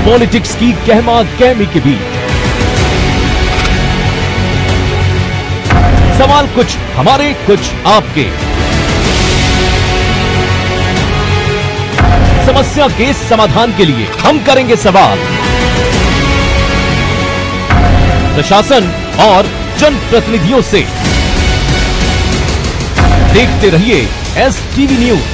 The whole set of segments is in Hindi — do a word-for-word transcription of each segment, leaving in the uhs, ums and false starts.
पॉलिटिक्स की गहमा गहमी के बीच सवाल कुछ हमारे कुछ आपके, समस्या के समाधान के लिए हम करेंगे सवाल प्रशासन और जनप्रतिनिधियों से। देखते रहिए एस टीवी न्यूज।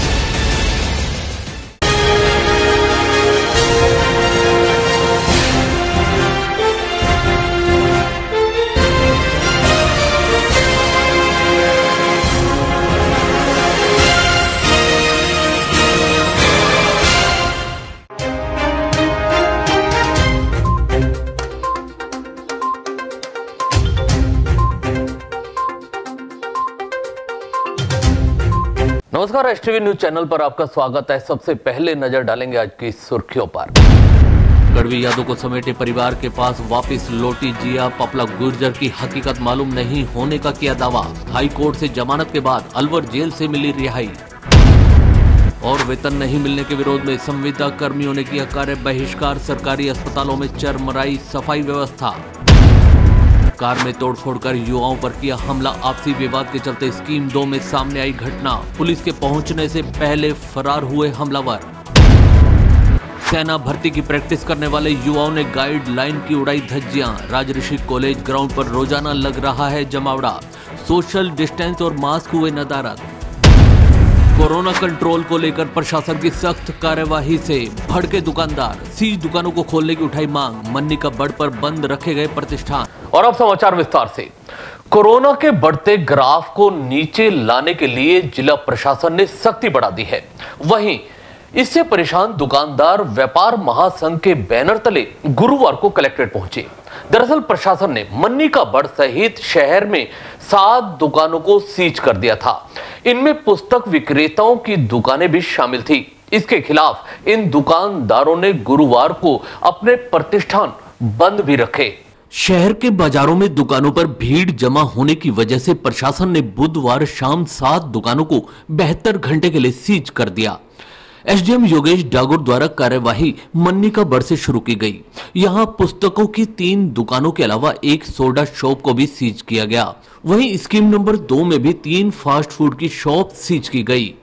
नमस्कार, एस टीवी न्यूज चैनल पर आपका स्वागत है। सबसे पहले नजर डालेंगे आज की सुर्खियों पर। गढ़वी यादव को समेटे परिवार के पास वापस लौटी जिया। पपला गुर्जर की हकीकत मालूम नहीं होने का किया दावा। हाई कोर्ट से जमानत के बाद अलवर जेल से मिली रिहाई। और वेतन नहीं मिलने के विरोध में संविदा कर्मियों ने किया कार्य बहिष्कार। सरकारी अस्पतालों में चरमराई सफाई व्यवस्था। कार में तोड़फोड़ कर युवाओं पर किया हमला। आपसी विवाद के चलते स्कीम दो में सामने आई घटना। पुलिस के पहुंचने से पहले फरार हुए हमलावर। सेना भर्ती की प्रैक्टिस करने वाले युवाओं ने गाइडलाइन की उड़ाई धज्जियां। राजऋषि कॉलेज ग्राउंड पर रोजाना लग रहा है जमावड़ा। सोशल डिस्टेंस और मास्क हुए नदारद। कोरोना कंट्रोल को लेकर प्रशासन की सख्त कार्यवाही से भड़के दुकानदार। सीज दुकानों को खोलने की उठाई मांग। मन्नी का बड़ पर बंद रखे गए प्रतिष्ठान। और अब समाचार विस्तार से। कोरोना के बढ़ते ग्राफ को नीचे लाने के लिए जिला प्रशासन ने सख्ती बढ़ा दी है। वहीं इससे परेशान दुकानदार व्यापार महासंघ के बैनर तले गुरुवार को कलेक्ट्रेट पहुंचे। दरअसल प्रशासन ने मन्नी का बड़ सहित शहर में सात दुकानों को सीज कर दिया था। इनमें पुस्तक विक्रेताओं की दुकानें भी शामिल थी। इसके खिलाफ इन दुकानदारों ने गुरुवार को अपने प्रतिष्ठान बंद भी रखे। शहर के बाजारों में दुकानों पर भीड़ जमा होने की वजह से प्रशासन ने बुधवार शाम सात दुकानों को बहत्तर घंटे के लिए सीज कर दिया। एसडीएम योगेश डागोर द्वारा कार्यवाही मन्नी का बड़ से शुरू की गई। यहां पुस्तकों की तीन दुकानों के अलावा एक सोडा शॉप को भी सीज किया गया। वहीं स्कीम नंबर दो में भी तीन फास्ट फूड की शॉप सीज की गई।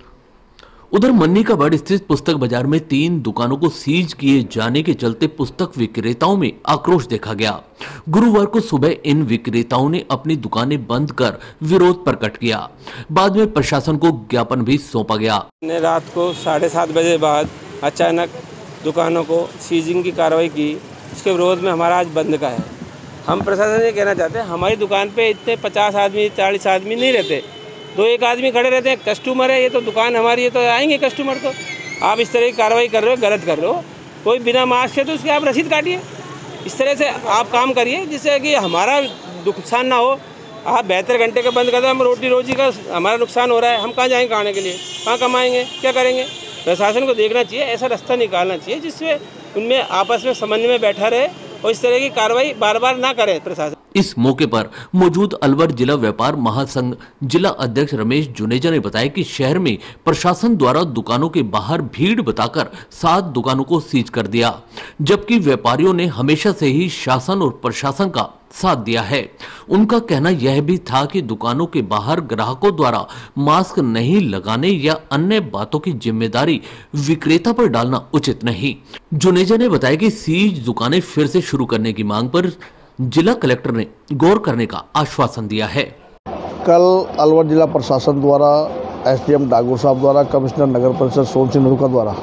उधर मन्नी का बड़ स्थित पुस्तक बाजार में तीन दुकानों को सीज किए जाने के चलते पुस्तक विक्रेताओं में आक्रोश देखा गया। गुरुवार को सुबह इन विक्रेताओं ने अपनी दुकानें बंद कर विरोध प्रकट किया। बाद में प्रशासन को ज्ञापन भी सौंपा गया। रात को साढ़े सात बजे बाद अचानक दुकानों को सीजिंग की कार्रवाई की। इसके विरोध में हमारा आज बंद का है। हम प्रशासन से कहना चाहते हैं, हमारी दुकान पे इतने पचास आदमी चालीस आदमी नहीं रहते, दो एक आदमी खड़े रहते हैं। कस्टमर है, ये तो दुकान हमारी है, तो आएंगे कस्टमर। तो आप इस तरह की कार्रवाई कर रहे हो, गलत कर रहे हो। कोई बिना मास्क है तो उसकी आप रसीद काटिए। इस तरह से आप काम करिए जिससे कि हमारा नुकसान ना हो। आप बहत्तर घंटे का बंद कर दो, हम रोटी रोजी का हमारा नुकसान हो रहा है। हम कहाँ जाएंगे खाने के लिए, कहाँ कमाएंगे, क्या करेंगे? प्रशासन को देखना चाहिए, ऐसा रास्ता निकालना चाहिए जिससे उनमें आपस में समन्वय में बैठा रहे और इस तरह की कार्रवाई बार बार ना करे प्रशासन। इस मौके पर मौजूद अलवर जिला व्यापार महासंघ जिला अध्यक्ष रमेश जुनेजा ने बताया कि शहर में प्रशासन द्वारा दुकानों के बाहर भीड़ बताकर सात दुकानों को सीज कर दिया, जबकि व्यापारियों ने हमेशा से ही शासन और प्रशासन का साथ दिया है। उनका कहना यह भी था कि दुकानों के बाहर ग्राहकों द्वारा मास्क नहीं लगाने या अन्य बातों की जिम्मेदारी विक्रेता पर डालना उचित नहीं। जुनेजा ने बताया कि सीज दुकानें फिर से शुरू करने की मांग पर जिला कलेक्टर ने गौर करने का आश्वासन दिया है। कल अलवर जिला प्रशासन द्वारा एसडीएम डागोर साहब द्वारा कमिश्नर नगर परिषद सोन सिंह नरूका द्वारा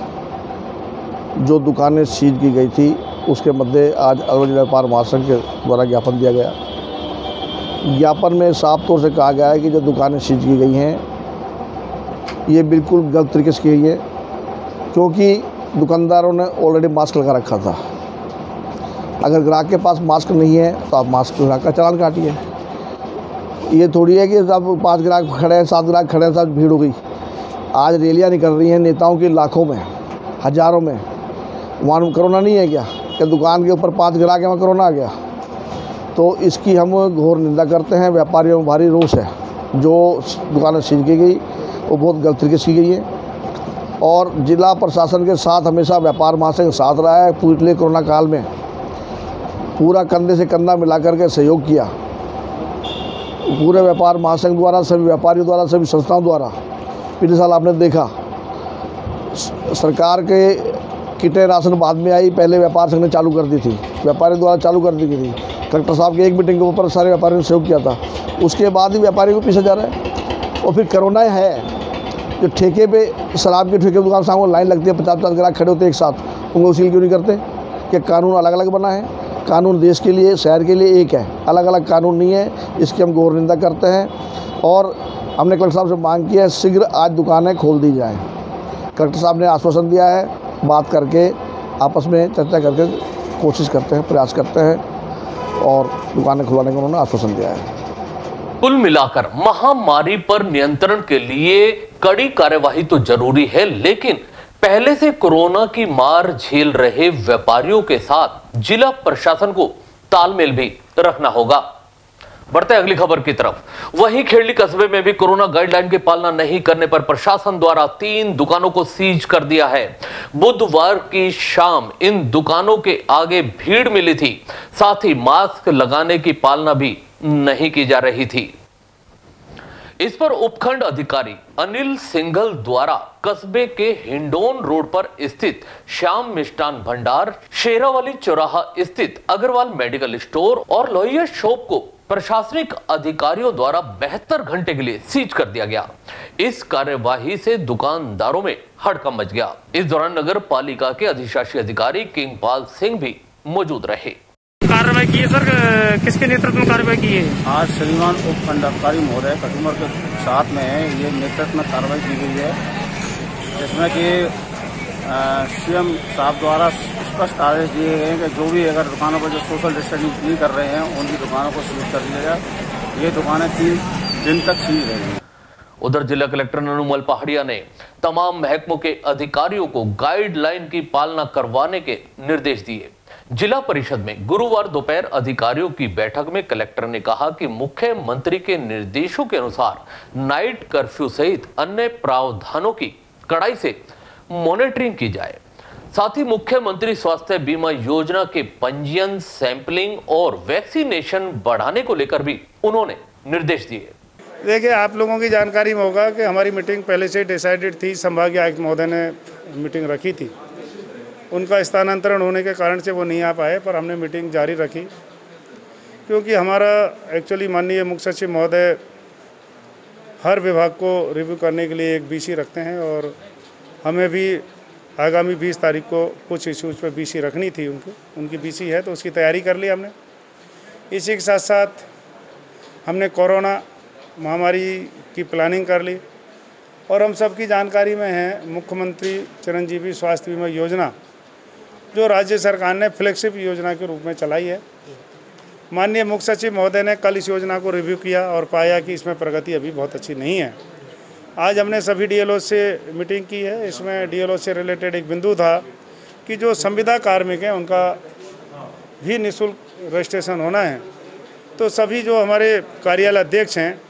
जो दुकानें सीज की गई थी उसके मध्य आज अलवर जिला व्यापार महासंघ के द्वारा ज्ञापन दिया गया। ज्ञापन में साफ तौर से कहा गया है कि जो दुकानें सीज की गई हैं ये बिल्कुल गलत तरीके से की गई है, क्योंकि दुकानदारों ने ऑलरेडी मास्क लगा रखा था। अगर ग्राहक के पास मास्क नहीं है तो आप मास्क लगा कर चालान काटिए। ये थोड़ी है कि अब पाँच ग्राहक खड़े हैं, सात ग्राहक खड़े हैं, सब भीड़ हो गई। आज रैलियाँ निकल रही हैं नेताओं की लाखों में, हजारों में। वहाँ कोरोना नहीं है क्या? क्या दुकान के ऊपर पाँच ग्राहक है वहाँ कोरोना आ गया? तो इसकी हम घोर निंदा करते हैं। व्यापारियों में भारी रोष है। जो दुकानें सीज की गई वो बहुत गलत तरीके से की गई है। और जिला प्रशासन के साथ हमेशा व्यापार महासंघ साथ रहा है। पिछले कोरोना काल में पूरा कंधे से कंधा मिलाकर के सहयोग किया। पूरे व्यापार महासंघ द्वारा, सभी व्यापारियों द्वारा, सभी संस्थाओं द्वारा। पिछले साल आपने देखा सरकार के किटें राशन बाद में आई, पहले व्यापार संघ ने चालू कर दी थी, व्यापारियों द्वारा चालू कर दी गई थी। कलेक्टर साहब की एक मीटिंग के ऊपर सारे व्यापारियों ने सहयोग किया था। उसके बाद ही व्यापारियों को पीछे जा रहा है। और फिर कोरोना है जो ठेके पे शराब के ठेके दुकान सामने लाइन लगती है, पचास पचास ग्राहक खड़े होते हैं एक साथ, उनको वसूल क्यों नहीं करते? कि कानून अलग अलग बना है। कानून देश के लिए, शहर के लिए एक है, अलग अलग कानून नहीं है। इसकी हम घोर निंदा करते हैं और हमने कलेक्टर साहब से मांग की है शीघ्र आज दुकानें खोल दी जाएँ। कलेक्टर साहब ने आश्वासन दिया है, बात करके आपस में चर्चा करके कोशिश करते हैं, प्रयास करते हैं और दुकानें खुलवाने का उन्होंने आश्वासन दिया है। कुल मिलाकर महामारी पर नियंत्रण के लिए कड़ी कार्यवाही तो जरूरी है, लेकिन पहले से कोरोना की मार झेल रहे व्यापारियों के साथ जिला प्रशासन को तालमेल भी रखना होगा। बढ़ते अगली खबर की तरफ। वहीं खेड़ली कस्बे में भी कोरोना गाइडलाइन की पालना नहीं करने पर प्रशासन द्वारा तीन दुकानों को सीज कर दिया है। बुधवार की शाम इन दुकानों के आगे भीड़ मिली थी, साथ ही मास्क लगाने की पालना भी नहीं की जा रही थी। इस पर उपखंड अधिकारी अनिल सिंघल द्वारा कस्बे के हिंडोन रोड पर स्थित श्याम मिष्ठान भंडार, शेरावाली चौराहा स्थित अग्रवाल मेडिकल स्टोर और लोहिया शॉप को प्रशासनिक अधिकारियों द्वारा बहत्तर घंटे के लिए सीज कर दिया गया। इस कार्यवाही से दुकानदारों में हड़कंप मच गया। इस दौरान नगर पालिका के अधिशासी अधिकारी किंगपाल सिंह भी मौजूद रहे। कार्रवाई की है सर, किसके नेतृत्व में कार्रवाई की है? आज श्रीमान उपखंड अधिकारी महोदय कटुमर के साथ में ये नेतृत्व में कार्रवाई की गई है, जिसमें कि सीएम साहब द्वारा स्पष्ट आदेश दिए गए हैं कि जो भी अगर दुकानों पर जो सोशल डिस्टेंसिंग नहीं कर रहे हैं उनकी दुकानों को सीज कर दिया जाए। ये दुकानें तीन दिन तक सीज रहेंगी। उधर जिला कलेक्टर ननुमल पहाड़िया ने तमाम महकमों के अधिकारियों को गाइडलाइन की पालना करवाने के निर्देश दिए। जिला परिषद में गुरुवार दोपहर अधिकारियों की बैठक में कलेक्टर ने कहा कि मुख्यमंत्री के निर्देशों के अनुसार नाइट कर्फ्यू सहित अन्य प्रावधानों की कड़ाई से मॉनिटरिंग की जाए। साथ ही मुख्यमंत्री स्वास्थ्य बीमा योजना के पंजीयन, सैंपलिंग और वैक्सीनेशन बढ़ाने को लेकर भी उन्होंने निर्देश दिए। देखिए, आप लोगों की जानकारी में होगा कि हमारी मीटिंग पहले से डिसाइडेड थी। संभागीय आयुक्त महोदय ने मीटिंग रखी थी, उनका स्थानांतरण होने के कारण से वो नहीं आ पाए, पर हमने मीटिंग जारी रखी क्योंकि हमारा एक्चुअली माननीय मुख्य सचिव महोदय हर विभाग को रिव्यू करने के लिए एक बीसी रखते हैं और हमें भी आगामी बीस तारीख को कुछ इश्यूज़ पे बीसी रखनी थी। उनकी उनकी बीसी है तो उसकी तैयारी कर ली हमने। इसी के साथ साथ हमने कोरोना महामारी की प्लानिंग कर ली और हम सबकी जानकारी में है मुख्यमंत्री चिरंजीवी स्वास्थ्य बीमा योजना जो राज्य सरकार ने फ्लैगशिप योजना के रूप में चलाई है। माननीय मुख्य सचिव महोदय ने कल इस योजना को रिव्यू किया और पाया कि इसमें प्रगति अभी बहुत अच्छी नहीं है। आज हमने सभी डीएलओ से मीटिंग की है। इसमें डीएलओ से रिलेटेड एक बिंदु था कि जो संविदा कार्मिक हैं उनका भी निःशुल्क रजिस्ट्रेशन होना है। तो सभी जो हमारे कार्यालय अध्यक्ष हैं,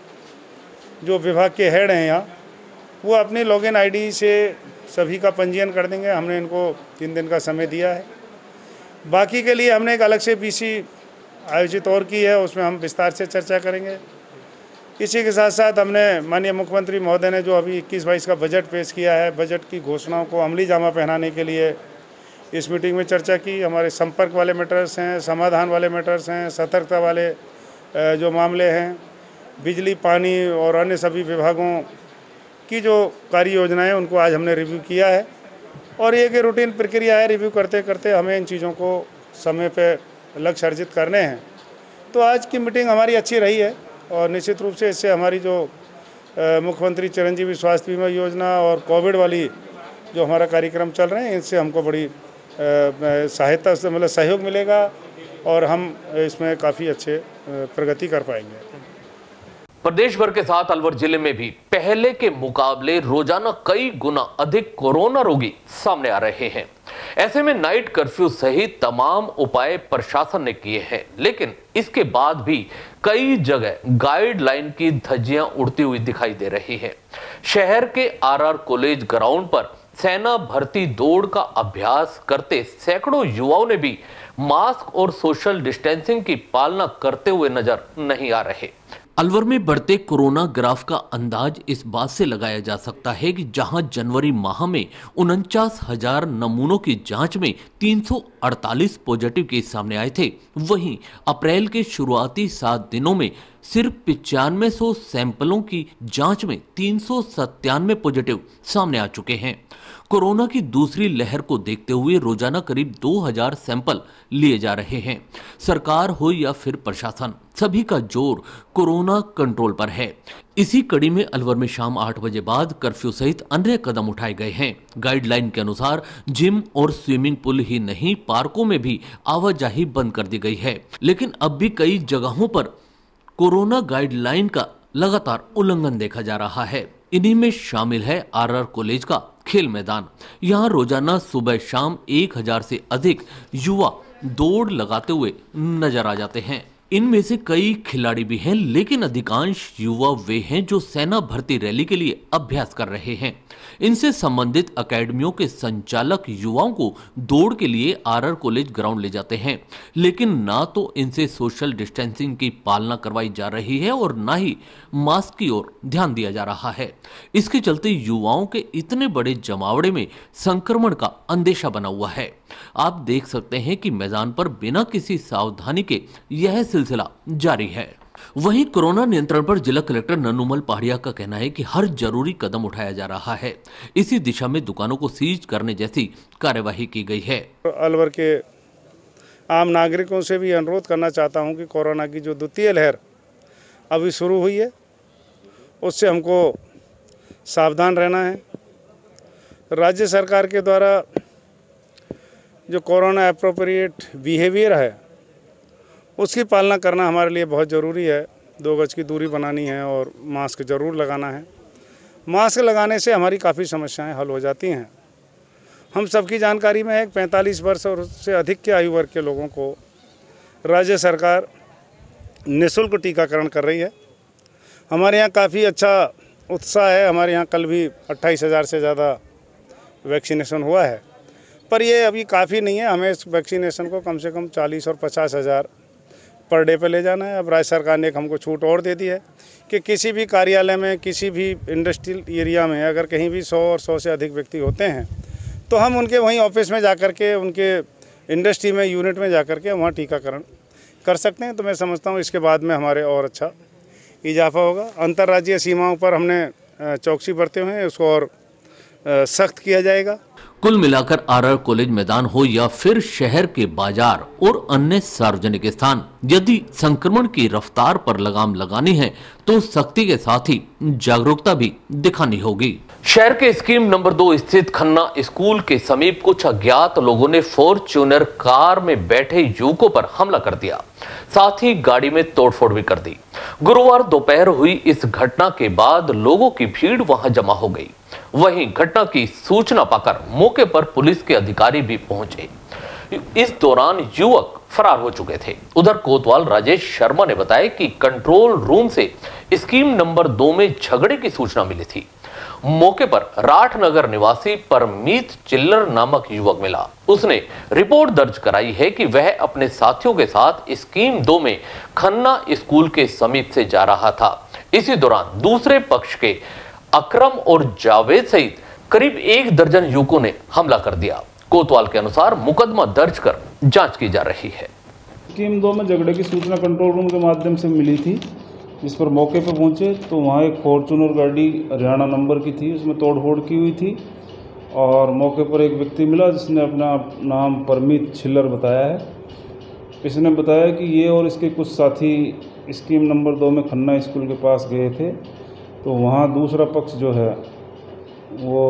जो विभाग के हेड हैं यहाँ, वो अपनी लॉगिन आईडी से सभी का पंजीयन कर देंगे। हमने इनको तीन दिन का समय दिया है। बाकी के लिए हमने एक अलग से बीसी आयोजित और की है, उसमें हम विस्तार से चर्चा करेंगे। इसी के साथ साथ हमने माननीय मुख्यमंत्री महोदय ने जो अभी इक्कीस बाईस का बजट पेश किया है, बजट की घोषणाओं को अमली जामा पहनाने के लिए इस मीटिंग में चर्चा की। हमारे संपर्क वाले मैटर्स हैं, समाधान वाले मैटर्स हैं, सतर्कता वाले जो मामले हैं, बिजली, पानी और अन्य सभी विभागों की जो कार्य योजनाएं उनको आज हमने रिव्यू किया है। और ये कि रूटीन प्रक्रिया है, रिव्यू करते करते हमें इन चीज़ों को समय पे लक्ष्य अर्जित करने हैं। तो आज की मीटिंग हमारी अच्छी रही है और निश्चित रूप से इससे हमारी जो मुख्यमंत्री चिरंजीवी स्वास्थ्य बीमा योजना और कोविड वाली जो हमारा कार्यक्रम चल रहे हैं, इनसे हमको बड़ी सहायता से मतलब सहयोग मिलेगा और हम इसमें काफ़ी अच्छे प्रगति कर पाएंगे। प्रदेश भर के साथ अलवर जिले में भी पहले के मुकाबले रोजाना कई गुना अधिक कोरोना रोगी सामने आ रहे हैं। ऐसे में नाइट कर्फ्यू सहित तमाम उपाय प्रशासन ने किए हैं, लेकिन इसके बाद भी कई जगह गाइडलाइन की धज्जियां उड़ती हुई दिखाई दे रही हैं। शहर के आरआर कॉलेज ग्राउंड पर सेना भर्ती दौड़ का अभ्यास करते सैकड़ों युवाओं ने भी मास्क और सोशल डिस्टेंसिंग की पालना करते हुए नजर नहीं आ रहे। अलवर में बढ़ते कोरोना ग्राफ का अंदाज इस बात से लगाया जा सकता है कि जहां जनवरी माह में उनचास हजार नमूनों की जांच में तीन सौ अड़तालीस पॉजिटिव केस सामने आए थे, वहीं अप्रैल के शुरुआती सात दिनों में सिर्फ पिचानवे सौ सैंपलों की जांच में तीन सौ सत्तानवे पॉजिटिव सामने आ चुके हैं। कोरोना की दूसरी लहर को देखते हुए रोजाना करीब दो हज़ार सैंपल लिए जा रहे हैं। सरकार हो या फिर प्रशासन, सभी का जोर कोरोना कंट्रोल पर है। इसी कड़ी में अलवर में शाम आठ बजे बाद कर्फ्यू सहित अन्य कदम उठाए गए हैं। गाइडलाइन के अनुसार जिम और स्विमिंग पूल ही नहीं, पार्कों में भी आवाजाही बंद कर दी गई है। लेकिन अब भी कई जगहों पर कोरोना गाइडलाइन का लगातार उल्लंघन देखा जा रहा है। इन्हीं में शामिल है आरआर कॉलेज का खेल मैदान। यहाँ रोजाना सुबह शाम एक हजार से अधिक युवा दौड़ लगाते हुए नजर आ जाते हैं। इनमें से कई खिलाड़ी भी हैं, लेकिन अधिकांश युवा वे हैं जो सेना भर्ती रैली के लिए अभ्यास कर रहे हैं। इनसे संबंधित अकेडमियों के संचालक युवाओं को दौड़ के लिए आरआर कॉलेज ग्राउंड ले जाते हैं, लेकिन ना तो इनसे सोशल डिस्टेंसिंग की पालना करवाई जा रही है और ना ही मास्क की ओर ध्यान दिया जा रहा है। इसके चलते युवाओं के इतने बड़े जमावड़े में संक्रमण का अंदेशा बना हुआ है। आप देख सकते हैं कि मैदान पर बिना किसी सावधानी के यह सिलसिला जारी है। वहीं कोरोना नियंत्रण पर जिला कलेक्टर नन्नूमल पहाड़िया का कहना है कि हर जरूरी कदम उठाया जा रहा है। इसी दिशा में दुकानों को सीज करने जैसी कार्यवाही की गई है। अलवर के आम नागरिकों से भी अनुरोध करना चाहता हूं कि कोरोना की जो द्वितीय लहर अभी शुरू हुई है, उससे हमको सावधान रहना है। राज्य सरकार के द्वारा जो कोरोना एप्रोप्रिएट बिहेवियर है, उसकी पालना करना हमारे लिए बहुत ज़रूरी है। दो गज की दूरी बनानी है और मास्क ज़रूर लगाना है। मास्क लगाने से हमारी काफ़ी समस्याएं हल हो जाती हैं। हम सबकी जानकारी में है कि पैंतालीस वर्ष और उससे अधिक के आयु वर्ग के लोगों को राज्य सरकार निःशुल्क टीकाकरण कर रही है। हमारे यहाँ काफ़ी अच्छा उत्साह है। हमारे यहाँ कल भी अट्ठाईस हज़ार से ज़्यादा वैक्सीनेशन हुआ है, पर ये अभी काफ़ी नहीं है। हमें इस वैक्सीनेशन को कम से कम चालीस और पचास हज़ार पर डे पे ले जाना है। अब राज्य सरकार ने एक हमको छूट और दे दी है कि किसी भी कार्यालय में, किसी भी इंडस्ट्रियल एरिया में अगर कहीं भी सौ और सौ से अधिक व्यक्ति होते हैं तो हम उनके वहीं ऑफिस में जा कर के, उनके इंडस्ट्री में, यूनिट में जा कर के वहाँ टीकाकरण कर सकते हैं। तो मैं समझता हूँ इसके बाद में हमारे और अच्छा इजाफा होगा। अंतर्राज्यीय सीमाओं पर हमने चौकसी बरते हुए हैं, उसको और सख्त किया जाएगा। कुल मिलाकर आरआर कॉलेज मैदान हो या फिर शहर के बाजार और अन्य सार्वजनिक स्थान, यदि संक्रमण की रफ्तार पर लगाम लगानी है तो सख्ती के साथ ही जागरूकता भी दिखानी होगी। शहर के स्कीम नंबर दो स्थित खन्ना स्कूल के समीप कुछ अज्ञात लोगों ने फॉर्च्यूनर कार में बैठे युवकों पर हमला कर दिया, साथ ही गाड़ी में तोड़फोड़ भी कर दी। गुरुवार दोपहर हुई इस घटना के बाद लोगों की भीड़ वहां जमा हो गई। वहीं घटना की सूचना पाकर मौके पर पुलिस के अधिकारी भी पहुंचे। इस दौरान युवक फरार हो चुके थे। उधर कोतवाल राजेश शर्मा ने बताया कि कंट्रोल रूम से स्कीम नंबर दो में झगड़े की सूचना मिली थी। मौके पर राठनगर निवासी परमीत चिल्लर नामक युवक मिला। उसने रिपोर्ट दर्ज कराई है कि वह अपने साथियों के साथ स्कीम दो में खन्ना स्कूल के समीप से जा रहा था। इसी दौरान दूसरे पक्ष के अकरम और जावेद सहित करीब एक दर्जन युवकों ने हमला कर दिया। कोतवाल के अनुसार मुकदमा दर्ज कर जांच की जा रही है। स्कीम दो में झगड़े की सूचना कंट्रोल रूम के माध्यम से मिली थी, जिस पर मौके पर पहुंचे तो वहां एक फॉर्च्यूनर गाड़ी हरियाणा नंबर की थी, उसमें तोड़फोड़ की हुई थी और मौके पर एक व्यक्ति मिला जिसने अपना नाम परमीत छिल्लर बताया है। इसने बताया कि ये और इसके कुछ साथी स्कीम नंबर दो में खन्ना स्कूल के पास गए थे, तो वहाँ दूसरा पक्ष जो है वो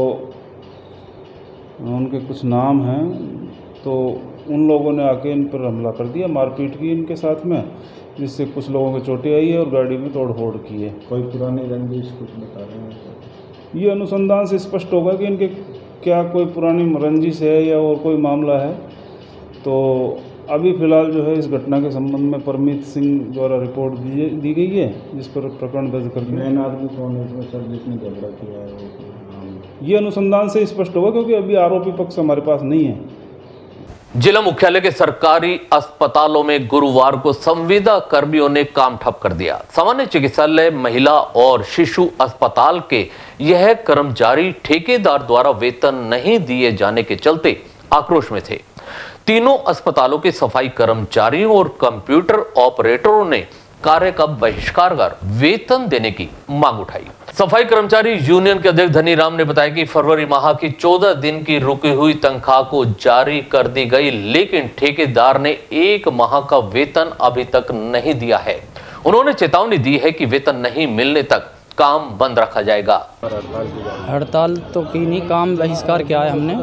उनके कुछ नाम हैं, तो उन लोगों ने आके इन पर हमला कर दिया, मारपीट की इनके साथ में, जिससे कुछ लोगों को चोटें आई है और गाड़ी में तोड़फोड़ की है। कोई पुरानी रंजिश कुछ बता रहे हैं? ये अनुसंधान से स्पष्ट होगा कि इनके क्या कोई पुरानी रंजिश है या और कोई मामला है। तो अभी फिलहाल जो है इस घटना के संबंध में परमीत सिंह द्वारा रिपोर्ट दी दी गई है, जिस पर प्रकरण दर्ज करके। मेन आदमी कौन है इसमें सर जिसने झगड़ा किया है? ये अनुसंधान से स्पष्ट होगा, क्योंकि अभी आरोपी पक्ष हमारे पास नहीं है। जिला मुख्यालय के सरकारी अस्पतालों में गुरुवार को संविदा कर्मियों ने काम ठप कर दिया। सामान्य चिकित्सालय, महिला और शिशु अस्पताल के यह कर्मचारी ठेकेदार द्वारा वेतन नहीं दिए जाने के चलते आक्रोश में थे। तीनों अस्पतालों के सफाई कर्मचारियों और कंप्यूटर ऑपरेटरों ने कार्य का बहिष्कार कर वेतन देने की मांग उठाई। सफाई कर्मचारी यूनियन के अध्यक्ष धनी राम ने बताया कि फरवरी माह की चौदह दिन की रुकी हुई तनख्वाह को जारी कर दी गई, लेकिन ठेकेदार ने एक माह का वेतन अभी तक नहीं दिया है। उन्होंने चेतावनी दी है कि वेतन नहीं मिलने तक काम बंद रखा जाएगा। हड़ताल तो की नहीं, काम बहिष्कार किया है हमने,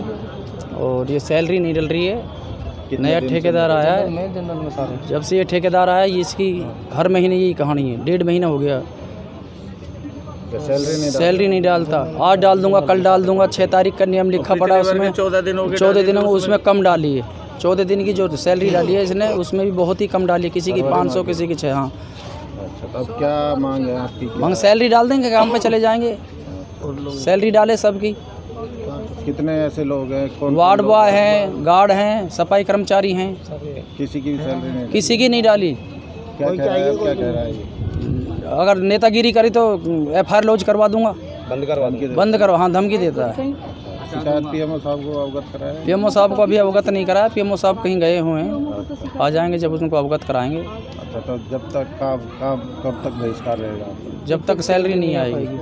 और ये सैलरी नहीं डल रही है। नया ठेकेदार आया है, जब से ये ठेकेदार आया है इसकी हर महीने यही कहानी है। डेढ़ महीना हो गया सैलरी नहीं सैलरी नहीं डालता। आज डाल दूंगा, कल डाल दूंगा, छः तारीख का नियम लिखा पड़ा उसमें, चौदह दिन हो गए चौदह दिनों में उसमें कम डाली है। चौदह दिन की जो सैलरी डाली है इसने, उसमें भी बहुत ही कम डाली, किसी की पाँच सौ, किसी की छः। हाँ, अच्छा, अब क्या मांग है आपकी? मांग सैलरी डाल देंगे, काम पे चले जाएंगे। सैलरी डाले सबकी। कितने ऐसे लोग हैं? कौन वार्ड बॉय हैं, गार्ड हैं, सफाई कर्मचारी हैं, किसी की भी सैलरी नहीं? किसी की नहीं डाली। क्या कह रहा है? क्या कह रहा है? अगर नेतागिरी करी तो एफ आई आर लॉन्च करवा दूंगा, बंद करवा बंद करवा हाँ, धमकी देता है। शिकायत पीएमओ साहब को अवगत कराया? पीएमओ साहब को अभी अवगत नहीं कराया। पीएमओ साहब कहीं गए हुए हैं, आ जाएंगे जब उनको अवगत कराएंगे। अच्छा, तो जब तक का, का, कब तक बहिष्कार रहेगा? जब तक सैलरी नहीं आएगी।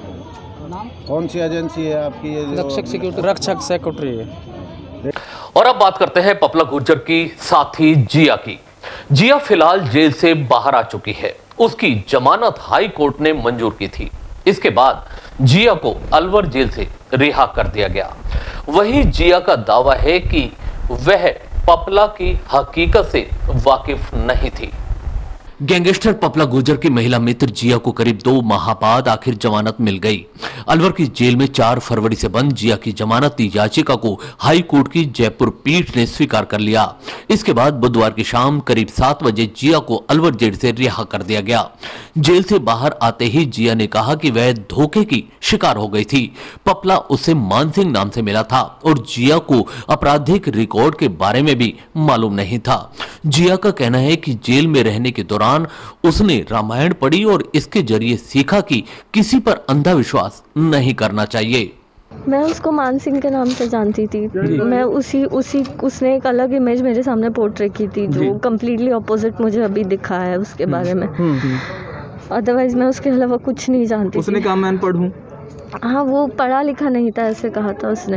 कौन सी एजेंसी है आपकी? ये रक्षक सिक्योरिटी रक्षक सेक्रेटरी है। और अब बात करते हैं पपला गुर्जर की साथी जिया की। जिया फिलहाल जेल से बाहर आ चुकी है। उसकी जमानत हाई कोर्ट ने मंजूर की थी। इसके बाद जिया को अलवर जेल से रिहा कर दिया गया। वहीं जिया का दावा है कि वह पपला की हकीकत से वाकिफ नहीं थी। गैंगस्टर पपला गुर्जर की महिला मित्र जिया को करीब दो माह बाद आखिर जमानत मिल गई। अलवर की जेल में चार फरवरी से बंद जिया की जमानत याचिका को हाई कोर्ट की जयपुर पीठ ने स्वीकार कर लिया। इसके बाद बुधवार की शाम करीब सात बजे जिया को अलवर जेल से रिहा कर दिया गया। जेल से बाहर आते ही जिया ने कहा कि वह धोखे की शिकार हो गई थी। पपला उसे मानसिंह नाम से मिला था और जिया को आपराधिक रिकॉर्ड के बारे में भी मालूम नहीं था। जिया का कहना है कि जेल में रहने के दौरान उसने रामायण पढ़ी और इसके जरिए सीखा कि किसी पर अंधा विश्वास नहीं करना चाहिए। मैं उसको मानसिंह के नाम से जानती थी। मैं उसी उसी उसने एक अलग इमेज मेरे सामने पोर्ट्रे की थी, जो कम्प्लीटली ऑपोजिट मुझे अभी दिखा है उसके बारे में। अदरवाइज मैं उसके अलावा कुछ नहीं जानती। उसने कहा मैं अनपढ़ हूँ? हाँ, वो पढ़ा लिखा नहीं था, ऐसे कहा था उसने।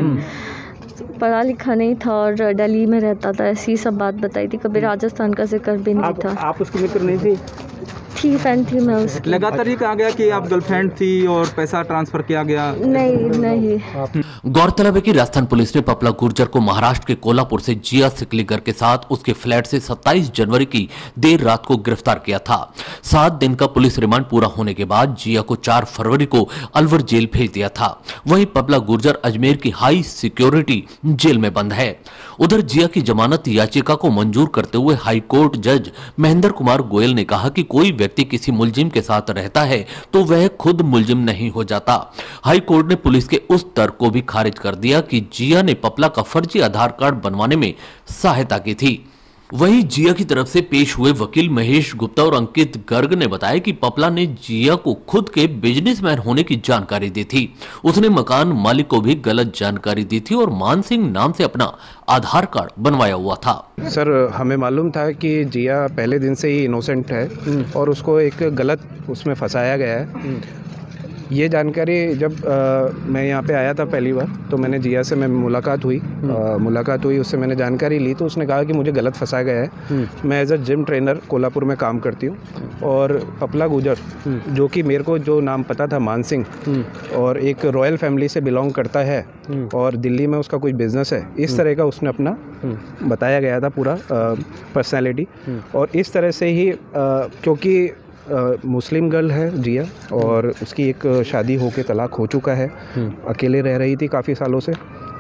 पढ़ा लिखा नहीं था और दिल्ली में रहता था, ऐसी सब बात बताई थी। कभी राजस्थान का जिक्र भी नहीं आप, था। आप उसकी मित्र नहीं थी? थी, फैन थी मैं उसकी। लगातार ये कहा गया कि आप गर्लफ्रेंड थी और पैसा ट्रांसफर किया गया। नहीं नहीं। गौरतलब है कि राजस्थान पुलिस ने पपला गुर्जर को महाराष्ट्र के कोल्हापुर से जिया सिकलीगर के साथ उसके फ्लैट से सत्ताईस जनवरी की देर रात को गिरफ्तार किया था। सात दिन का पुलिस रिमांड पूरा होने के बाद जिया को चार फरवरी को अलवर जेल भेज दिया था। वहीं पपला गुर्जर अजमेर की हाई सिक्योरिटी जेल में बंद है। उधर जिया की जमानत याचिका को मंजूर करते हुए हाईकोर्ट जज महेंद्र कुमार गोयल ने कहा कि कोई व्यक्ति किसी मुलजिम के साथ रहता है तो वह खुद मुलजिम नहीं हो जाता। हाई कोर्ट ने पुलिस के उस तर्क को भी खारिज कर दिया कि जिया ने पपला का फर्जी आधार कार्ड बनवाने में सहायता की थी। वहीं जिया की तरफ से पेश हुए वकील महेश गुप्ता और अंकित गर्ग ने बताया कि पपला ने जिया को खुद के बिजनेसमैन होने की जानकारी दी थी। उसने मकान मालिक को भी गलत जानकारी दी थी और मानसिंह नाम से अपना आधार कार्ड बनवाया हुआ था। सर, हमें मालूम था कि जिया पहले दिन से ही इनोसेंट है और उसको एक गलत उसमें फंसाया गया है। ये जानकारी जब आ, मैं यहाँ पे आया था पहली बार, तो मैंने जिया से मैं मुलाकात हुई आ, मुलाकात हुई उससे मैंने जानकारी ली, तो उसने कहा कि मुझे गलत फंसाया गया है। मैं as a gym trainer Kolhapur में काम करती हूँ और पपला गुर्जर, जो कि मेरे को जो नाम पता था मानसिंह, और एक रॉयल फैमिली से बिलोंग करता है और दिल्ली में उसका कोई बिजनेस है, इस तरह का उसने अपना बताया गया था पूरा पर्सनैलिटी। और इस तरह से ही आ, क्योंकि Uh, मुस्लिम गर्ल है जिया और उसकी एक शादी होके तलाक हो चुका है, अकेले रह रही थी काफ़ी सालों से,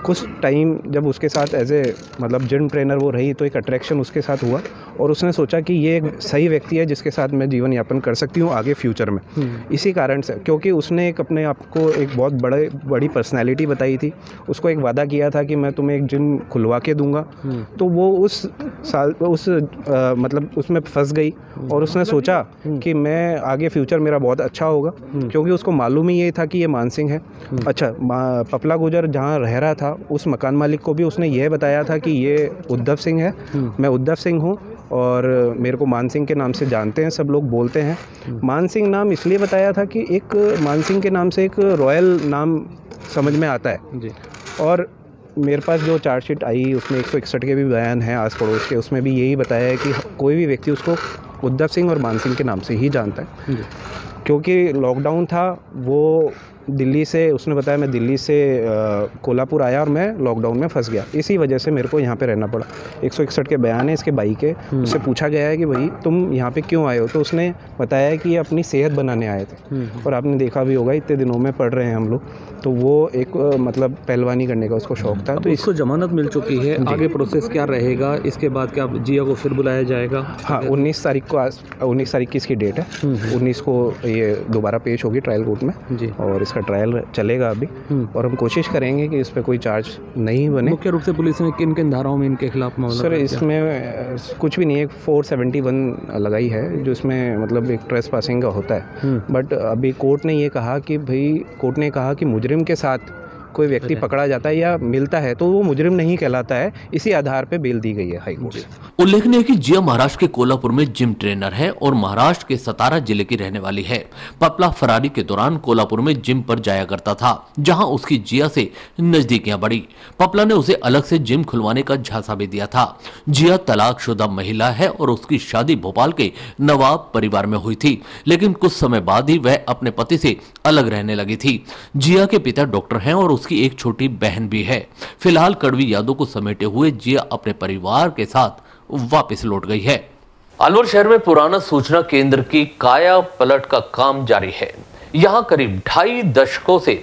कुछ टाइम जब उसके साथ एज ए मतलब जिम ट्रेनर वो रही तो एक अट्रैक्शन उसके साथ हुआ और उसने सोचा कि ये एक सही व्यक्ति है जिसके साथ मैं जीवन यापन कर सकती हूँ आगे फ्यूचर में। इसी कारण से, क्योंकि उसने एक अपने आप को एक बहुत बड़े बड़ी पर्सनैलिटी बताई थी, उसको एक वादा किया था कि मैं तुम्हें एक जिम खुलवा के दूंगा, तो वो उस साल उस आ, मतलब उसमें फंस गई और उसने सोचा कि मैं आगे फ्यूचर मेरा बहुत अच्छा होगा, क्योंकि उसको मालूम ही ये था कि ये मानसिंह है। अच्छा, पपला गुजर जहाँ रह रहा था उस मकान मालिक को भी उसने यह बताया था कि ये उद्धव सिंह है, मैं उद्धव सिंह हूँ और मेरे को मान सिंह के नाम से जानते हैं, सब लोग बोलते हैं। मान सिंह नाम इसलिए बताया था कि एक मान सिंह के नाम से एक रॉयल नाम समझ में आता है जी। और मेरे पास जो चार्जशीट आई उसमें एक सौ इकसठ के भी बयान हैं आस पड़ोस के, उसमें भी यही बताया है कि कोई भी व्यक्ति उसको उद्धव सिंह और मान सिंह के नाम से ही जानता है। क्योंकि लॉकडाउन था, वो दिल्ली से, उसने बताया मैं दिल्ली से कोल्हापुर आया और मैं लॉकडाउन में फंस गया, इसी वजह से मेरे को यहाँ पे रहना पड़ा। एक सौ इकसठ के बयान है इसके भाई के, उससे पूछा गया है कि भाई तुम यहाँ पे क्यों आए हो, तो उसने बताया है कि ये अपनी सेहत बनाने आए थे। और आपने देखा भी होगा इतने दिनों में पढ़ रहे हैं हम लोग, तो वो एक मतलब पहलवानी करने का उसको शौक था। तो इसको जमानत मिल चुकी है, आगे प्रोसेस क्या रहेगा, इसके बाद क्या जिया को फिर बुलाया जाएगा? हाँ, उन्नीस तारीख को, आज उन्नीस तारीख की इसकी डेट है, उन्नीस को ये दोबारा पेश होगी ट्रायल कोर्ट में जी, और इसका ट्रायल चलेगा अभी और हम कोशिश करेंगे कि इस पर कोई चार्ज नहीं बने। मुख्य रूप से पुलिस ने किन किन धाराओं में इनके खिलाफ मामला? सर इसमें कुछ भी नहीं है, फोर सेवेंटी वन लगाई है जो इसमें मतलब एक ट्रेस पासिंग का होता है। बट अभी कोर्ट ने ये कहा कि भाई, कोर्ट ने कहा कि मुजरिम के साथ कोई व्यक्ति पकड़ा जाता है या मिलता है तो वो मुजरिम नहीं कहलाता है, इसी आधार पे बेल दी गई है हाई कोर्ट से। उल्लेखनीय है कि जिया महाराष्ट्र के कोल्हापुर में जिम ट्रेनर है और महाराष्ट्र के सतारा जिले की रहने वाली है। पपला फरारी के दौरान कोल्हापुर में जिम पर जाया करता था, जहां उसकी जिया से नजदीकियां बढ़ी। पपला ने उसे अलग से जिम खुलवाने का झांसा भी दिया था। जिया तलाकशुदा महिला है और उसकी शादी भोपाल के नवाब परिवार में हुई थी, लेकिन कुछ समय बाद ही वह अपने पति से अलग रहने लगी थी। जिया के पिता डॉक्टर हैं और उसकी एक छोटी बहन भी है। फिलहाल कड़वी यादों को समेटे हुए जिया अपने परिवार के साथ वापस लौट गई है। अलवर शहर में पुराना सूचना केंद्र की काया पलट का काम जारी है। यहां करीब ढाई दशकों से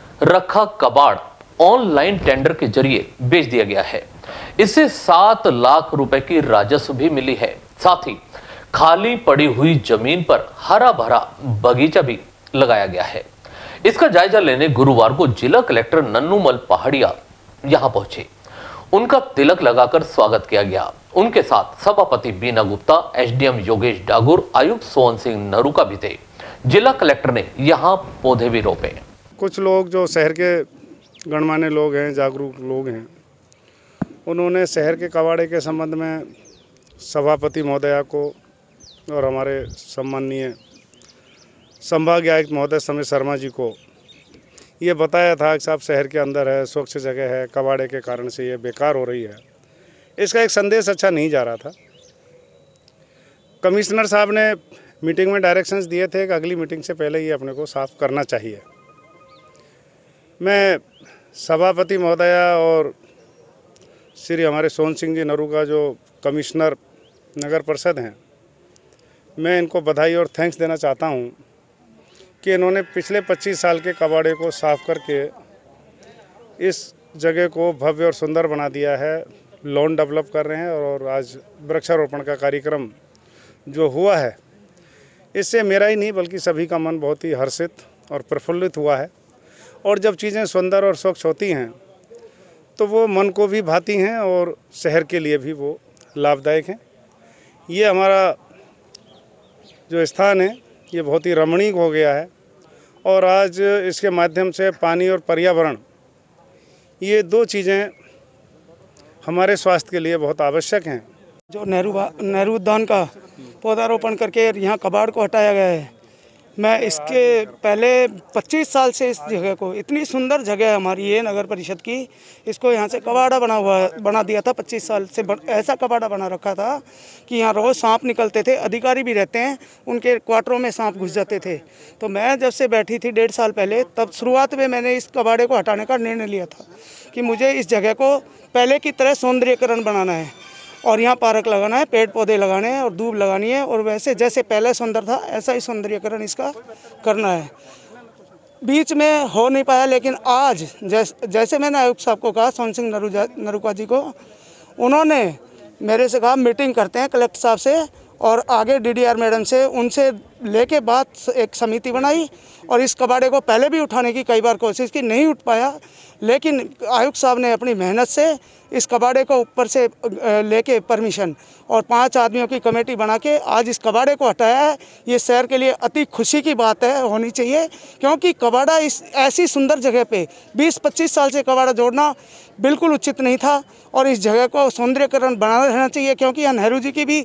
रखा कबाड़ ऑनलाइन टेंडर के जरिए बेच दिया गया है। इससे सात लाख रुपए की राजस्व भी मिली है। साथ ही खाली पड़ी हुई जमीन पर हरा भरा बगीचा भी लगाया गया है। इसका जायजा लेने गुरुवार को जिला कलेक्टर नन्नूमल पहाड़िया यहां पहुंचे। उनका तिलक लगाकर स्वागत किया गया। उनके साथ सभापति बीना गुप्ता, एसडीएम योगेश डागुर, आयुक्त सोहन सिंह नरूका भी थे। जिला कलेक्टर ने यहां पौधे भी रोपे। कुछ लोग जो शहर के गणमान्य लोग हैं, जागरूक लोग हैं, उन्होंने शहर के कबाड़े के संबंध में सभापति महोदया को और हमारे सम्माननीय संभागीय आयुक्त महोदय समीर शर्मा जी को ये बताया था कि साहब शहर के अंदर है, स्वच्छ जगह है, कबाड़े के कारण से ये बेकार हो रही है। इसका एक संदेश अच्छा नहीं जा रहा था। कमिश्नर साहब ने मीटिंग में डायरेक्शंस दिए थे कि अगली मीटिंग से पहले ये अपने को साफ करना चाहिए। मैं सभापति महोदया और श्री हमारे सोहन सिंह जी नरूका जो कमिश्नर नगर परिषद हैं, मैं इनको बधाई और थैंक्स देना चाहता हूँ कि इन्होंने पिछले पच्चीस साल के कबाड़े को साफ करके इस जगह को भव्य और सुंदर बना दिया है। लॉन डेवलप कर रहे हैं और आज वृक्षारोपण का कार्यक्रम जो हुआ है, इससे मेरा ही नहीं बल्कि सभी का मन बहुत ही हर्षित और प्रफुल्लित हुआ है। और जब चीज़ें सुंदर और स्वच्छ होती हैं तो वो मन को भी भाती हैं और शहर के लिए भी वो लाभदायक हैं। ये हमारा जो स्थान है ये बहुत ही रमणीक हो गया है और आज इसके माध्यम से पानी और पर्यावरण, ये दो चीज़ें हमारे स्वास्थ्य के लिए बहुत आवश्यक हैं। जो नेहरू नेहरू उद्यान का पौधारोपण करके यहाँ कबाड़ को हटाया गया है, मैं इसके पहले पच्चीस साल से इस जगह को, इतनी सुंदर जगह है हमारी ये नगर परिषद की, इसको यहाँ से कबाड़ा बना हुआ बना दिया था। पच्चीस साल से बन, ऐसा कबाड़ा बना रखा था कि यहाँ रोज़ सांप निकलते थे। अधिकारी भी रहते हैं, उनके क्वार्टरों में सांप घुस जाते थे। तो मैं जब से बैठी थी डेढ़ साल पहले, तब शुरुआत में मैंने इस कबाड़े को हटाने का निर्णय लिया था कि मुझे इस जगह को पहले की तरह सौंदर्यीकरण बनाना है और यहाँ पार्क लगाना है, पेड़ पौधे लगाने हैं और दूब लगानी है और वैसे जैसे पहले सुंदर था ऐसा ही सौंदर्यीकरण इसका करना है। बीच में हो नहीं पाया, लेकिन आज जैस, जैसे मैंने आयुक्त साहब को कहा, सोन सिंह नरूका जी को, उन्होंने मेरे से कहा मीटिंग करते हैं कलेक्टर साहब से और आगे डीडीआर मैडम से, उनसे लेके बात एक समिति बनाई और इस कबाड़े को पहले भी उठाने की कई बार कोशिश की, नहीं उठ पाया। लेकिन आयुक्त साहब ने अपनी मेहनत से इस कबाड़े को ऊपर से लेके परमिशन और पांच आदमियों की कमेटी बना के आज इस कबाड़े को हटाया है। ये शहर के लिए अति खुशी की बात है, होनी चाहिए, क्योंकि कबाड़ा इस ऐसी सुंदर जगह पे बीस पच्चीस साल से कबाड़ा जोड़ना बिल्कुल उचित नहीं था और इस जगह को सौंदर्यकरण बना रहना चाहिए, क्योंकि यहाँ नेहरू जी की भी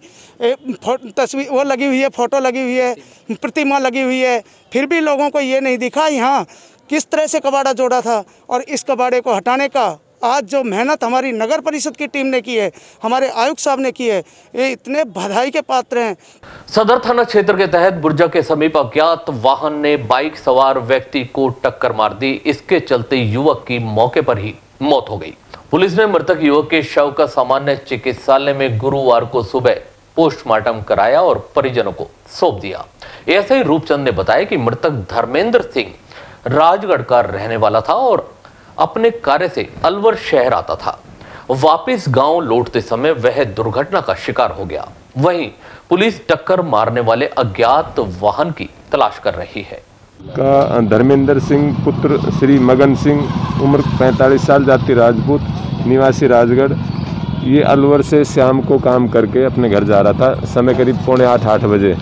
तस्वीर वो लगी हुई है, फ़ोटो लगी हुई है, प्रतिमा लगी हुई है, फिर भी लोगों को ये नहीं दिखा यहाँ किस तरह से कबाड़ा जोड़ा था। और इस कबाड़े को हटाने का आज जो मेहनत हमारी नगर परिषद की टीम ने की है, हमारे आयुक्त साहब ने की है, ये इतने बधाई के पात्र हैं। सदर थाना क्षेत्र के तहत बुर्जा के समीप अज्ञात वाहन ने बाइक सवार व्यक्ति को टक्कर मार दी। इसके चलते युवक की मौके पर ही मौत हो गई। पुलिस ने मृतक युवक के शव का सामान्य चिकित्सालय में गुरुवार को सुबह पोस्टमार्टम कराया और परिजनों को सौंप दिया। ऐसे ही रूपचंद ने बताया कि मृतक धर्मेंद्र सिंह राजगढ़ का रहने वाला था और अपने कार्य से अलवर शहर आता था। वापस गांव लौटते समय वह दुर्घटना का शिकार हो गया। वहीं पुलिस टक्कर मारने वाले अज्ञात वाहन की तलाश कर रही है। का धर्मेंद्र सिंह पुत्र श्री मगन सिंह, उम्र पैंतालीस साल, जाति राजपूत, निवासी राजगढ़। ये अलवर से शाम को काम करके अपने घर जा रहा था। समय करीब पौने आठ आठ बजे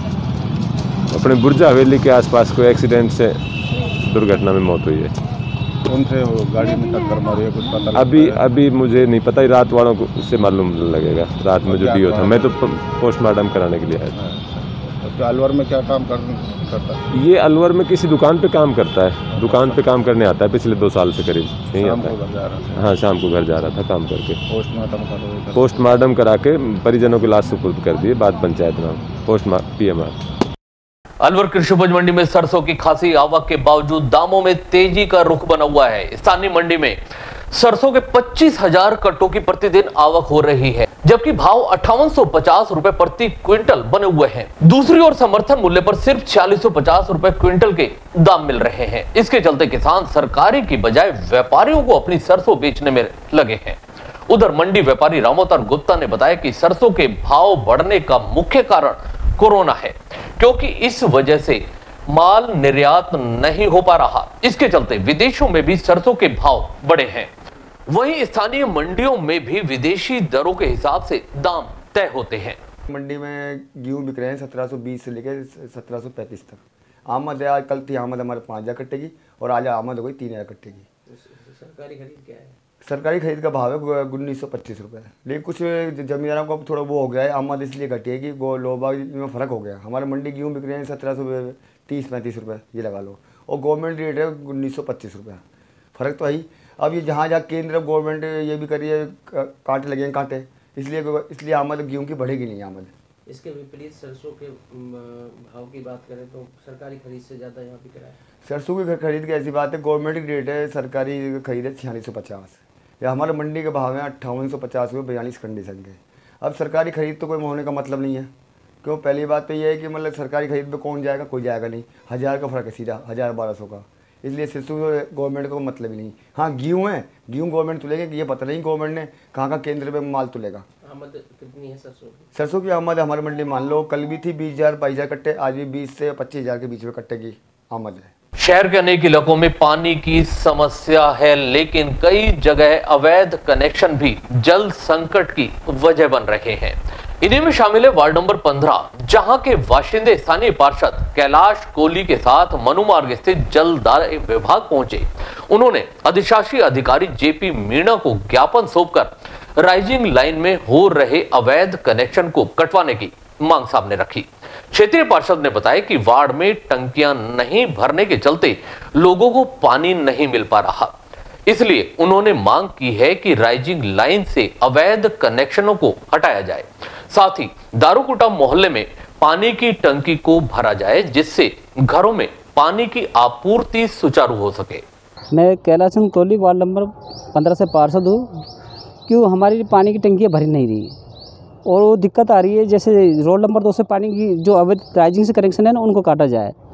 अपने बुर्जा हवेली के आसपास कोई एक्सीडेंट से दुर्घटना में मौत हुई है। कौन से गाड़ी में टक्कर मारी है कुछ पता? अभी अभी मुझे नहीं पता, रात वालों को उससे मालूम लगेगा। रात में जो डीओ था, मैं तो पोस्टमार्टम कराने के लिए आया था। तो अलवर में क्या काम कर, करता है? ये अलवर में किसी दुकान पे काम करता है, दुकान पे काम करने आता है पिछले दो साल से करीब यहीं आता है। हाँ, शाम को घर जा रहा था काम करके। पोस्टमार्टम कर पोस्टमार्टम करा के परिजनों की लाश सुपुर्द कर दिए, बाद पंचायत नाम पोस्टमार्टम पीएमआर। अलवर कृषि उपज मंडी में सरसों की खासी आवक के बावजूद दामों में तेजी का रुख बना हुआ है। स्थानीय मंडी में सरसों के पच्चीस हजार कट्टों की प्रतिदिन आवक हो रही है, जबकि भाव अट्ठावन सौ पचास रुपए प्रति क्विंटल बने हुए हैं। दूसरी ओर समर्थन मूल्य पर सिर्फ छियालीस सौ पचास रुपए क्विंटल के दाम मिल रहे हैं। इसके चलते किसान सरकारी की बजाय व्यापारियों को अपनी सरसों बेचने में लगे हैं। उधर मंडी व्यापारी रामोतर गुप्ता ने बताया कि सरसों के भाव बढ़ने का मुख्य कारण कोरोना है, क्योंकि इस वजह से माल निर्यात नहीं हो पा रहा। इसके चलते विदेशों में भी सरसों के भाव बढ़े हैं। वहीं स्थानीय मंडियों में भी विदेशी दरों के हिसाब से दाम तय होते हैं। मंडी में गेहूं बिक रहे हैं सत्रह सौ बीस से लेकर सत्रह सौ पैंतीस तक। आमद है, आज कल थी आमद हमारे पाँच हज़ार कट्टे की और आज आमद हो गई तीन हज़ार कट्टे की। सरकारी खरीद क्या है? सरकारी खरीद का भाव है उन्नीस सौ पच्चीस रुपये। लेकिन कुछ जमींदारों को थोड़ा वो हो गया है, आमद इसलिए घटी है कि वो लोबाग में फ़र्क हो गया। हमारे मंडी गेहूँ बिक रहे हैं सत्रह सौ तीस पैंतीस रुपये, ये लगा लो, और गवर्नमेंट रेट है उन्नीस सौ पच्चीस रुपये। फ़र्क तो है। अब ये जहाँ जहाँ केंद्र गवर्नमेंट ये भी करिए कांटे लगे हैं कांटे, इसलिए इसलिए आमद गेहूँ की बढ़ेगी नहीं आमद। इसके विपरीत सरसों के भाव की बात करें तो सरकारी खरीद से ज़्यादा यहाँ बिक रहा है। सरसों की खरीद की ऐसी बात है, गवर्नमेंट की रेट है, सरकारी खरीद है छियालीस सौ पचास, या हमारे मंडी के भाव में अट्ठावन सौ पचास रुपये बयालीस कंडीशन के। अब सरकारी खरीद तो कोई होने का मतलब नहीं है, क्यों? पहली बात तो ये है कि मतलब सरकारी खरीद में कौन जाएगा, कोई जाएगा नहीं। हज़ार का फ़र्क है सीधा, हज़ार बारह सौ का, इसलिए सरसों गवर्नमेंट को मतलब ही नहीं। हाँ, गेहूँ है, गेहूँ गवर्नमेंट तुलेगी कि ये पता नहीं गवर्नमेंट ने कहाँ का केंद्र में माल तुलेगा। आमद कितनी है सरसों की? सरसों की आमद हमारी मंडी मान लो कल भी थी बीस हज़ार बाईस हज़ार कट्टे, आज भी बीस से पच्चीस हज़ार के बीच में कट्टे की आमद है। शहर के अनेक इलाकों में पानी की समस्या है, लेकिन कई जगह अवैध कनेक्शन भी जल संकट की वजह बन रहे हैं। इन्हीं में शामिल है वार्ड नंबर पंद्रह, जहां के बाशिंदे स्थानीय पार्षद कैलाश कोहली के साथ मनुमार्ग स्थित जलदाय विभाग पहुंचे। उन्होंने अधिशासी अधिकारी जेपी मीणा को ज्ञापन सौंपकर राइजिंग लाइन में हो रहे अवैध कनेक्शन को कटवाने की मांग सामने रखी। क्षेत्रीय पार्षद ने बताया कि वार्ड में टंकियां नहीं भरने के चलते लोगों को पानी नहीं मिल पा रहा, इसलिए उन्होंने मांग की है कि राइजिंग लाइन से अवैध कनेक्शनों को हटाया जाए। साथ ही दारूकुटा मोहल्ले में पानी की टंकी को भरा जाए, जिससे घरों में पानी की आपूर्ति सुचारू हो सके। मैं कैलाश चंद कोहली वार्ड नंबर पंद्रह से पार्षद हूँ। क्यों हमारी पानी की टंकियाँ भरी नहीं रही और वो दिक्कत आ रही है। जैसे रोड नंबर दो से पानी की जो अवैध राइजिंग से कनेक्शन है ना, उनको काटा जाए।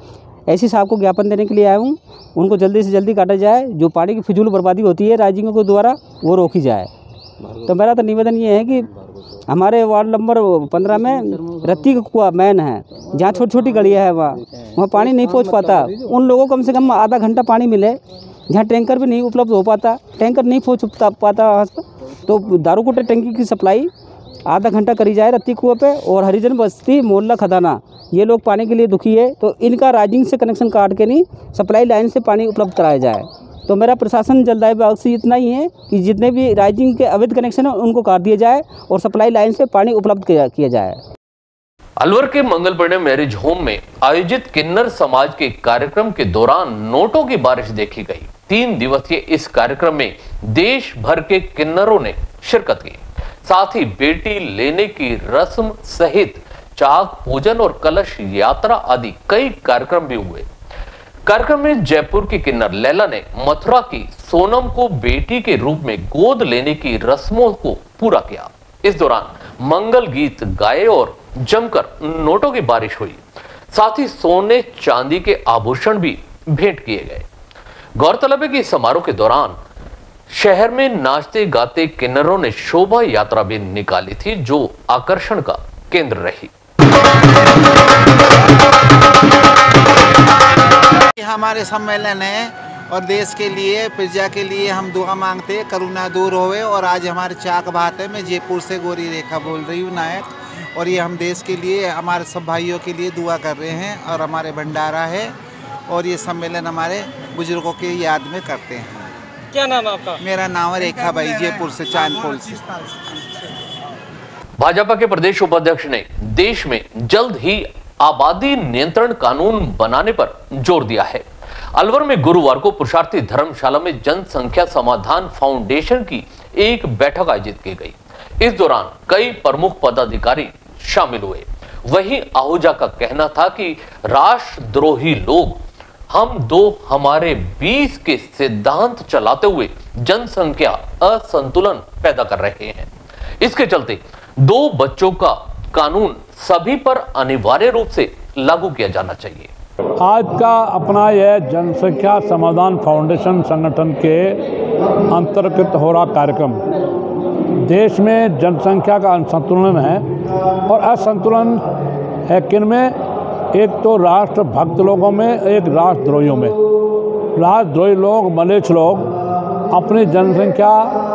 ऐसी साहब को ज्ञापन देने के लिए आया हूँ, उनको जल्दी से जल्दी काटा जाए। जो पानी की फिजूल बर्बादी होती है राज्यों के द्वारा वो रोकी जाए। तो मेरा तो निवेदन ये है कि हमारे वार्ड नंबर पंद्रह में रत्ती का कुआं मैन है, जहाँ छोटी छोटी गलियाँ है, वहाँ वहाँ पानी नहीं पहुँच पाता। उन लोगों को कम से कम आधा घंटा पानी मिले, जहाँ टैंकर भी नहीं उपलब्ध हो पाता, टैंकर नहीं पहुँच पाता वहाँ से, तो दारूकोटे टंकी की सप्लाई आधा घंटा करी जाए रत्ती कुआं पे। और हरिजन बस्ती मोहल्ला खदाना ये लोग पानी के लिए दुखी है, तो इनका राइजिंग से कनेक्शन काट के नहीं सप्लाई लाइन से पानी उपलब्ध कराया जाए। तो मेरा प्रशासन जलदाय विभाग से इतना ही है कि जितने भी राइजिंग के अवैध कनेक्शन हैं उनको काट दिया जाए और सप्लाई लाइन से पानी उपलब्ध किया, किया जाए। अलवर के मंगलपणे मैरिज होम में आयोजित किन्नर समाज के कार्यक्रम के दौरान नोटों की बारिश देखी गई। तीन दिवसीय इस कार्यक्रम में देश भर के किन्नरों ने शिरकत की। साथ ही बेटी लेने की रस्म सहित चाक पूजन और कलश यात्रा आदि कई कार्यक्रम भी हुए। कार्यक्रम में जयपुर की किन्नर लैला ने मथुरा की सोनम को बेटी के रूप में गोद लेने की रस्मों को पूरा किया। इस दौरान मंगल गीत गाए और जमकर नोटों की बारिश हुई। साथ ही सोने चांदी के आभूषण भी भेंट किए गए। गौरतलब है कि इस समारोह के दौरान शहर में नाचते गाते किन्नरों ने शोभा यात्रा भी निकाली थी, जो आकर्षण का केंद्र रही। हमारे सम्मेलन है और देश के लिए, प्रजा के लिए हम दुआ मांगते हैं, करुणा दूर होवे। और आज हमारे चाक बात है, मैं जयपुर से गौरी रेखा बोल रही हूँ नायक, और ये हम देश के लिए, हमारे सब भाइयों के लिए दुआ कर रहे हैं। और हमारे भंडारा है और ये सम्मेलन हमारे बुजुर्गों की याद में करते हैं। क्या नाम है आपका? मेरा नाम है रेखा भाई, जयपुर से, चांदपुर से। भाजपा के प्रदेश उपाध्यक्ष ने देश में जल्द ही आबादी नियंत्रण कानून बनाने पर जोर दिया है। अलवर में गुरुवार को पुरुषार्थी धर्मशाला में जनसंख्या समाधान फाउंडेशन की एक बैठक आयोजित की गई। इस दौरान कई प्रमुख पदाधिकारी शामिल हुए। वहीं आहूजा का कहना था कि राष्ट्रद्रोही लोग हम दो हमारे बीस के सिद्धांत चलाते हुए जनसंख्या असंतुलन पैदा कर रहे हैं। इसके चलते दो बच्चों का कानून सभी पर अनिवार्य रूप से लागू किया जाना चाहिए। आज का अपना यह जनसंख्या समाधान फाउंडेशन संगठन के अंतर्गत हो रहा कार्यक्रम देश में जनसंख्या का असंतुलन है। और असंतुलन है किन में? एक तो राष्ट्र भक्त लोगों में, एक राष्ट्रद्रोहियों में। राष्ट्रद्रोही लोग, मलेच्छ लोग अपनी जनसंख्या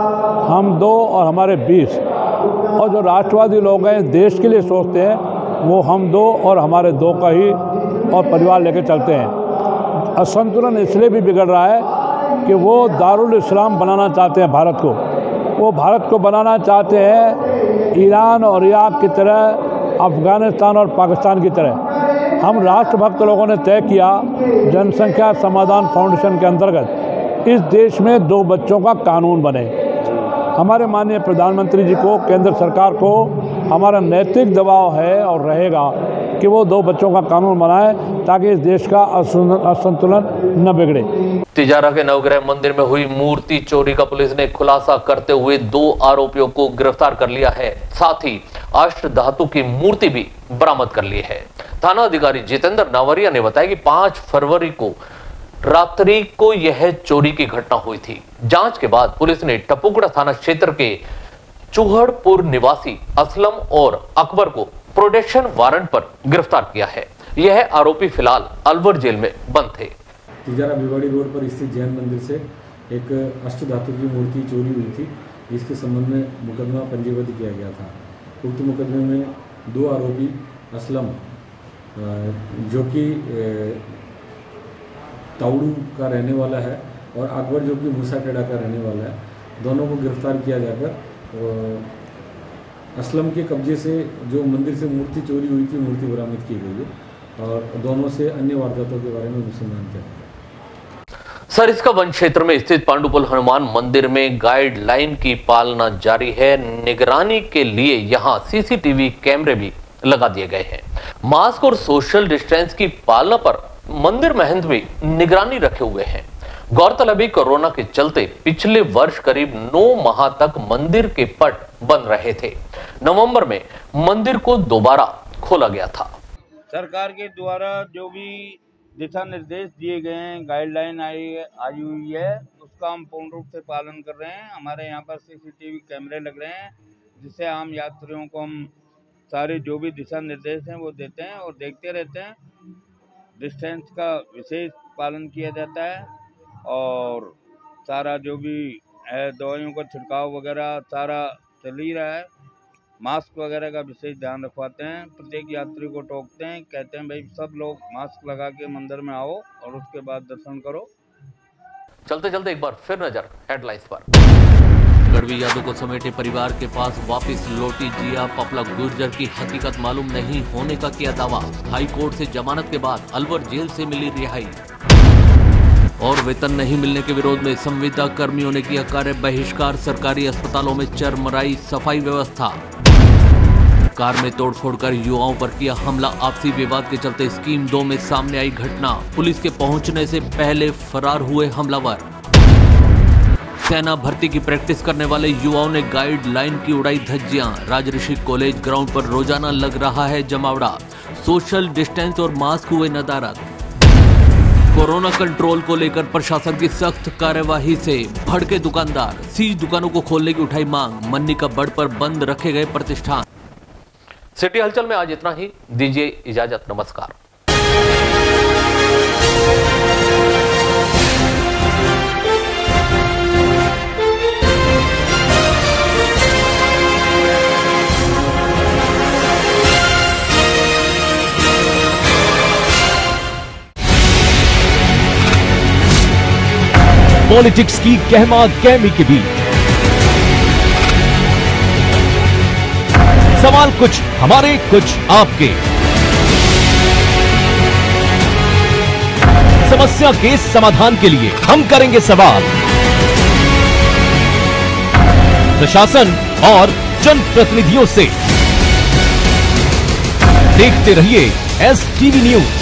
हम दो और हमारे बीस, और जो राष्ट्रवादी लोग हैं देश के लिए सोचते हैं वो हम दो और हमारे दो का ही और परिवार लेकर चलते हैं। असंतुलन इसलिए भी बिगड़ रहा है कि वो दारुल इस्लाम बनाना चाहते हैं भारत को। वो भारत को बनाना चाहते हैं ईरान और इराक की तरह, अफ़गानिस्तान और पाकिस्तान की तरह। हम राष्ट्रभक्त लोगों ने तय किया जनसंख्या समाधान फाउंडेशन के अंतर्गत इस देश में दो बच्चों का कानून बने। हमारे माननीय प्रधानमंत्री जी को, केंद्र सरकार को हमारा नैतिक दबाव है और रहेगा कि वो दो बच्चों का कानून बनाए ताकि इस देश का असंतुलन न बिगड़े। तिजारा के नवग्रह मंदिर में हुई मूर्ति चोरी का पुलिस ने खुलासा करते हुए दो आरोपियों को गिरफ्तार कर लिया है। साथ ही अष्ट धातु की मूर्ति भी बरामद कर ली है। थाना अधिकारी जितेंद्र नावरिया ने बताया कि पांच फरवरी को रात्रि को यह चोरी की घटना हुई थी। जांच के बाद पुलिस ने टपुकड़ा थाना क्षेत्र के चूहड़पुर निवासी असलम और अकबर को प्रोटेक्शन वारंट पर गिरफ्तार किया है। यह आरोपी फिलहाल अलवर जेल में बंद थे। तिजारा भिवाड़ी रोड पर स्थित जैन मंदिर से एक अष्ट धातु की मूर्ति चोरी हुई थी, जिसके संबंध में मुकदमा पंजीबद्ध किया गया था। उक्त मुकदमे में दो आरोपी असलम जो कि ताउड़ू का रहने वाला है और अकबर जो कि मूसाखेड़ा का रहने वाला है, दोनों को गिरफ्तार किया जाकर असलम के कब्जे से जो मंदिर से मूर्ति चोरी हुई थी मूर्ति बरामद की गई है और दोनों से अन्य वारदातों के बारे में अनुसंधान किया गया। सरिस्का वन क्षेत्र में स्थित पांडुपुल हनुमान मंदिर में गाइडलाइन की पालना जारी है। निगरानी के लिए यहां सीसीटीवी कैमरे भी लगा दिए गए हैं। मास्क और सोशल डिस्टेंस की पालना पर मंदिर महंत भी निगरानी रखे हुए हैं। गौरतलब है कोरोना के चलते पिछले वर्ष करीब नौ माह तक मंदिर के पट बंद रहे थे। नवंबर में मंदिर को दोबारा खोला गया था। सरकार के द्वारा जो भी दिशा निर्देश दिए गए हैं, गाइडलाइन आई आई हुई है, उसका हम पूर्ण रूप से पालन कर रहे हैं। हमारे यहाँ पर सीसीटीवी कैमरे लग रहे हैं, जिससे आम यात्रियों को हम सारे जो भी दिशा निर्देश हैं वो देते हैं और देखते रहते हैं। डिस्टेंस का विशेष पालन किया जाता है और सारा जो भी है दवाइयों का छिड़काव वगैरह सारा चल ही रहा है। मास्क वगैरह का विशेष ध्यान रखवाते हैं, प्रत्येक यात्री को टोकते हैं, कहते हैं भाई सब लोग मास्क लगा के मंदिर में आओ और उसके बाद दर्शन करो। चलते चलते एक बार फिर नजर हेडलाइंस पर। गढ़वी यादव को समेटे परिवार के पास वापस लौटी जिया पपला गुर्जर की हकीकत मालूम नहीं होने का किया दावा। हाई कोर्ट से जमानत के बाद अलवर जेल से मिली रिहाई। और वेतन नहीं मिलने के विरोध में संविदा कर्मियों ने किया कार्य बहिष्कार। सरकारी अस्पतालों में चरमराई सफाई व्यवस्था। कार में तोड़फोड़ कर युवाओं पर किया हमला। आपसी विवाद के चलते स्कीम दो में सामने आई घटना। पुलिस के पहुंचने से पहले फरार हुए हमलावर। सेना भर्ती की प्रैक्टिस करने वाले युवाओं ने गाइडलाइन की उड़ाई धज्जियां। राजऋषि कॉलेज ग्राउंड पर रोजाना लग रहा है जमावड़ा। सोशल डिस्टेंस और मास्क हुए नदारद। कोरोना कंट्रोल को लेकर प्रशासन की सख्त कार्यवाही से भड़के दुकानदार। सीज दुकानों को खोलने की उठाई मांग। मन्नी का बड़ पर बंद रखे गए प्रतिष्ठान। सिटी हलचल में आज इतना ही। दीजिए इजाजत, नमस्कार। पॉलिटिक्स की गहमा गहमी के बीच सवाल कुछ हमारे, कुछ आपके। समस्या के समाधान के लिए हम करेंगे सवाल प्रशासन और जनप्रतिनिधियों से। देखते रहिए एस टीवी न्यूज।